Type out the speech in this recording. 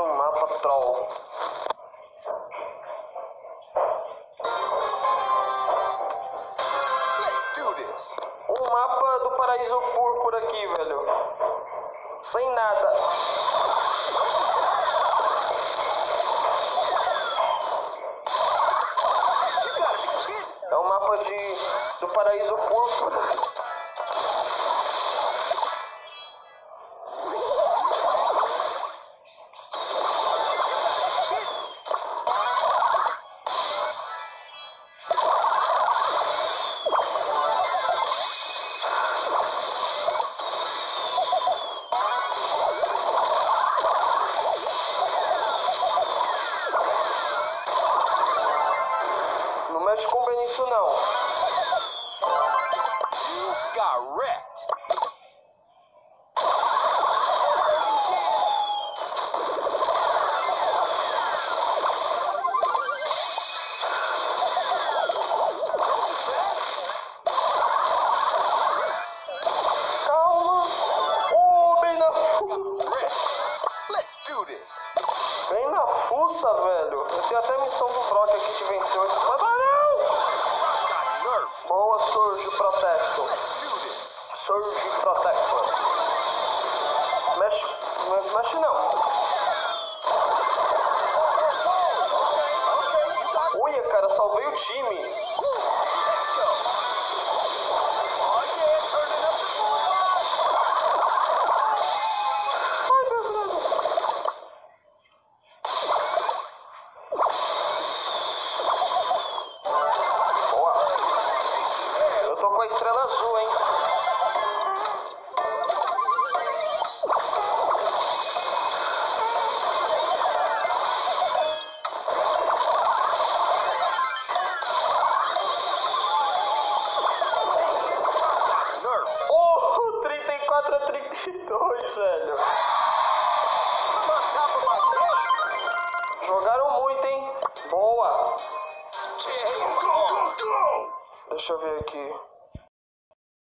um mapa troll. Um mapa do paraíso púrpura aqui, velho. Sem nada. É um mapa do paraíso púrpura. Não mexe com bem nisso não. You got wrecked. Calma. Oh, bem na Let's do this. Bem na fuça, velho. Eu tenho até a missão do Brock aqui de vencer 8. Mas não! Got nerfed. Boa, Surge Protector. Let's do this. Surge Protector. Mexe não. Uia, cara, salvei o time. Let's go. Oh yeah, turning up the Ai, meu Deus. Boa. Eu tô com a estrela azul, hein. Oh, 34 a 32, velho. I'm on top of my game. Jogaram muito, hein. Boa. Go, go, go, go. Deixa eu ver aqui.